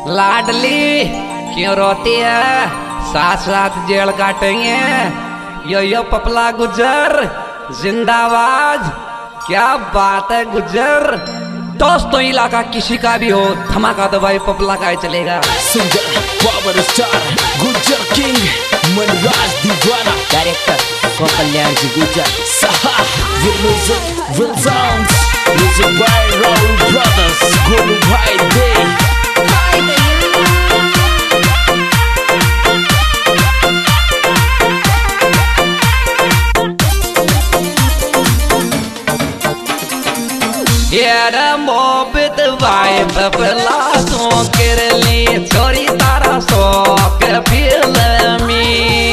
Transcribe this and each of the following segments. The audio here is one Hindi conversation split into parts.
लाडली क्यों रोती है? साथ साथ जेल काटेंगे। यो पपला गुजर जिंदाबाद। क्या बात है गुजर। दोस्तों इलाका किसी का भी हो, धमाका तो भाई पपला का ही चलेगा। Singer power star Gujjar king Manraj Deewana, director Kalyan ji Gujjar, music will sounds, music by Rahul brothers, Golu भाई दे। यार मोहब्बत भाई बबला सो कर ली छोरी तारा शौक फिल्मी।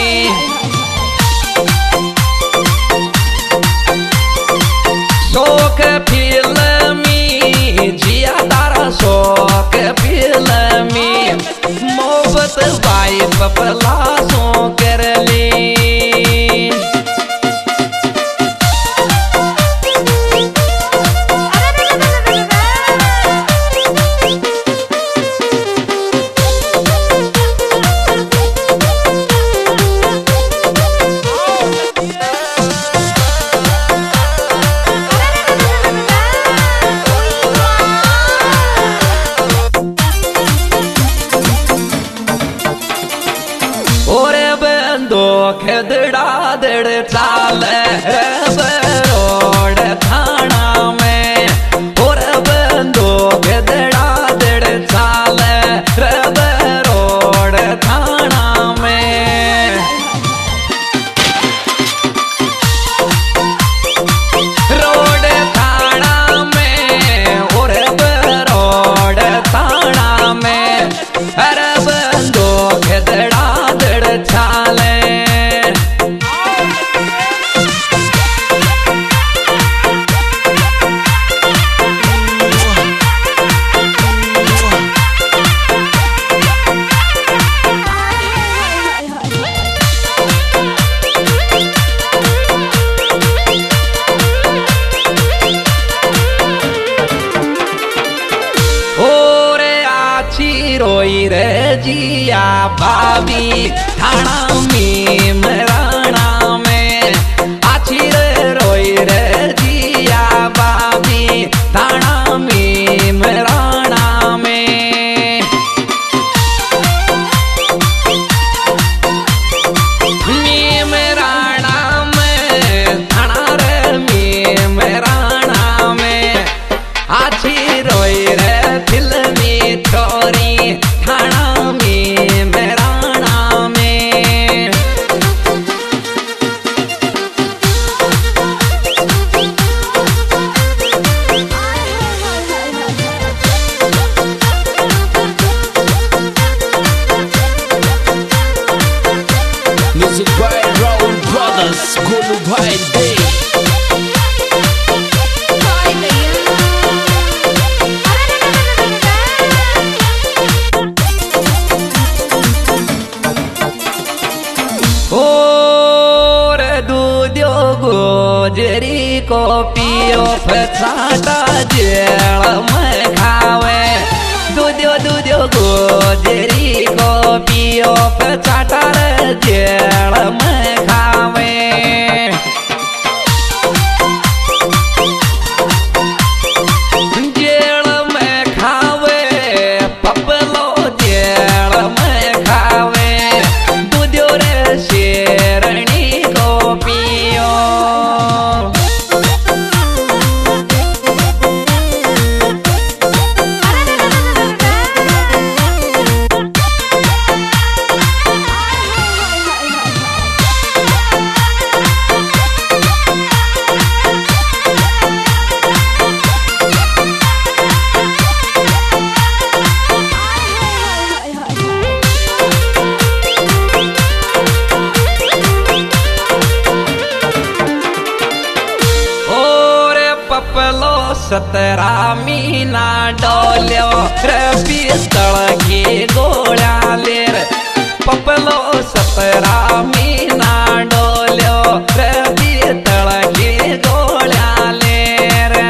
शौक फिल्मी जिया तारा शौक फिल्मी। मोहब्बत भाई बबला सो कर ली। खदड़ा दड़ चाल रोड थाना में, और बंदो खदड़ा दड़ चाल रोड थाना में। रोड थाना में और रोड थाना में, अरे बंदो खदड़ा दड़ चाल। रोई रे जिया भाभी थाना में मराना में। आछी रे रोई रे जिया भाभी थाना में मराना में। मराना में थाना रे मराना में। आछी रोई रे फिल्मी छोरी थाना में मराना में। Music by Rahul brothers, Golu भाई दे। गोजरी को पियो फसाटा जेल में खावे। दूधियो गोजरी को पियो फसाटा जेल में खावे। जेल में खावे पपलो जेल में खावे। दूधियो रे शेरनी को पियो। पपलो 17 मीना डोल्यो रे पिस्तल की गोळ्या लेर। पपलो 17 मीना डोल्यो रे पिस्तल की गोळ्या लेर।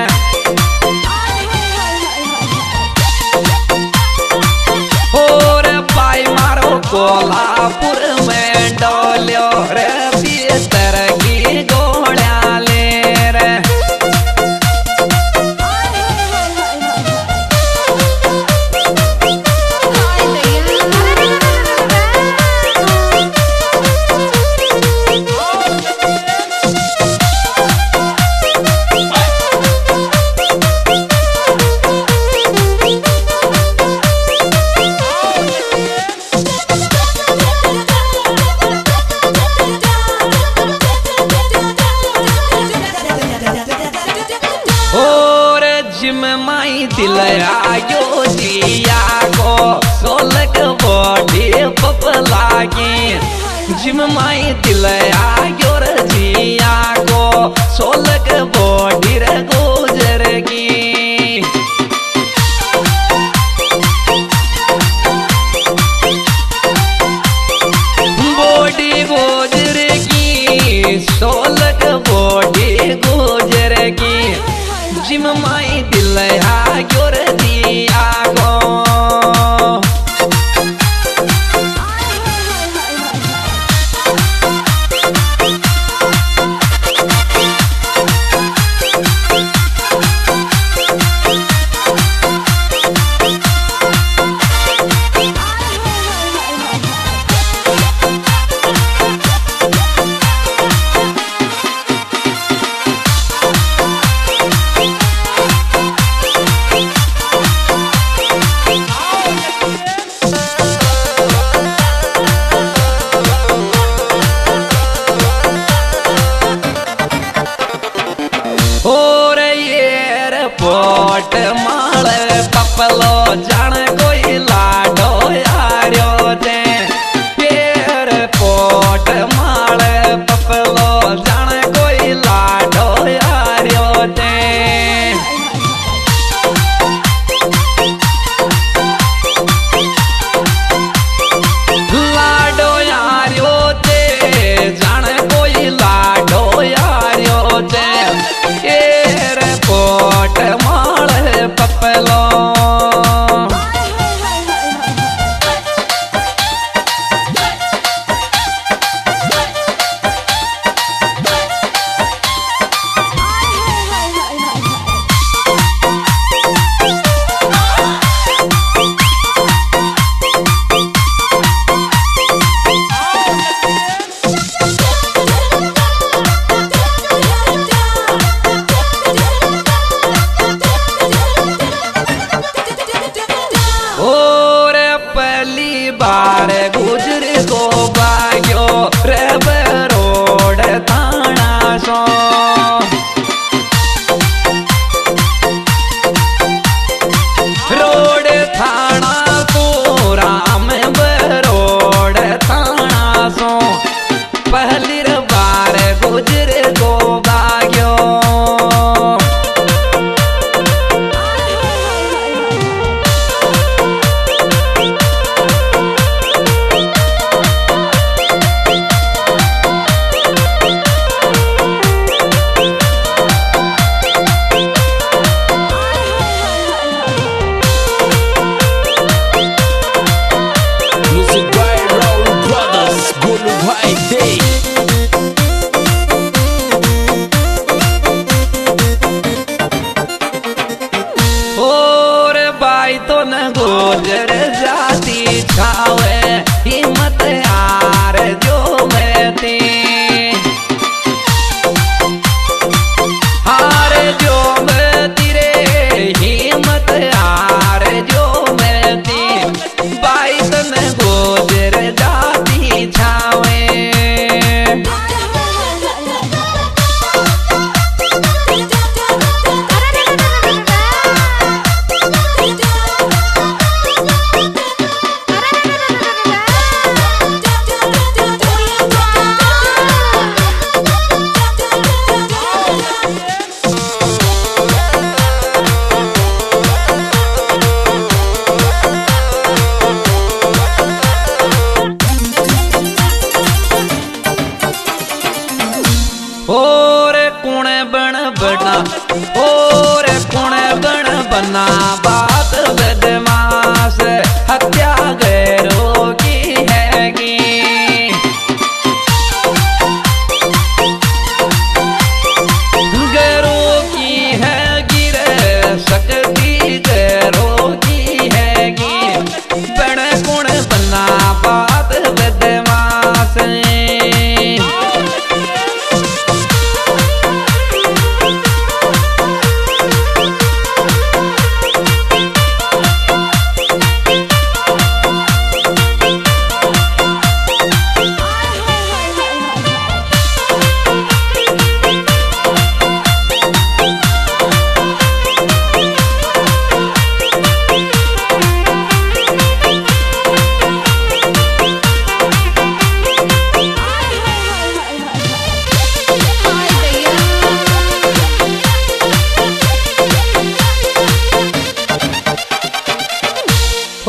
कोल्हापुर में डोल्यो रे भीतर की गोलियां ले रे। जिम माई दिलया जिया को सोलक बॉडी पपला की। जिम माई दिलया योर जिया को सोलक बॉडी रे गुजर की। बॉडी गुजर की सोलक बॉडी गुजर की। जिम माई दिलया योर दिया गो। पोट माल पपलो जान कोई लाडो यारो दे। पेर पोट माल पपलो जान कोई लाडो यारो दे। लाडो यारो दे जान कोई लाडो यारो दे। पोट माल पपलो बार गुजर को बाग्यो रे रोड थाना सो। रोड थाना पूरा में रोड थाना सो। पहली बार गुजर को बाग्यो। तो न गुजर जाती छावे हिम्मत यार जो मैं थी। हार जो मैं तेरे हिम्मत यार जो मैं थी। बाई तो न गुजर जाती छावे।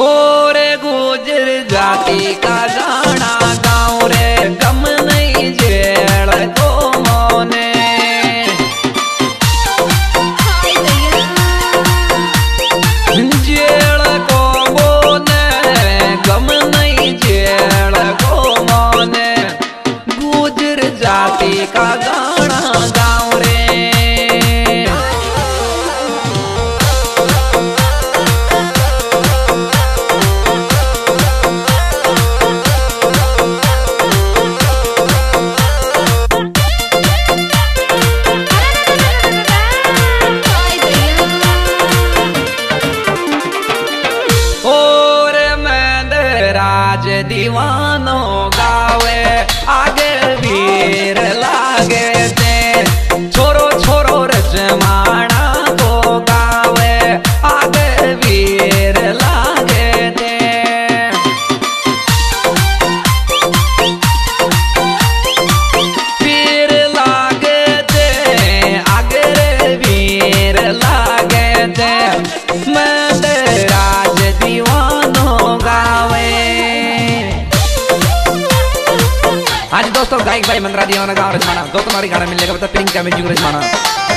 और गुजर जाती का गाना गाँव रे गम नहीं जेल को मोने जेल को मोने गम नहीं जेल को मोने गुजर जाती का गाना गाँव रे राज दीवानो गावे आगे वीर लागे थे छोरो छोरो रजमाना को गावे आगे वीर लागे थे वीर लागे थे आगे वीर लागे थे मैं राज दीवानो गावे। आज दोस्तों गायक भाई मंगरा दिया गाँव रजमाना दोस्तों हमारी गाना मिलने का मतलब पिंक क्या म्यूजिक रजमाना।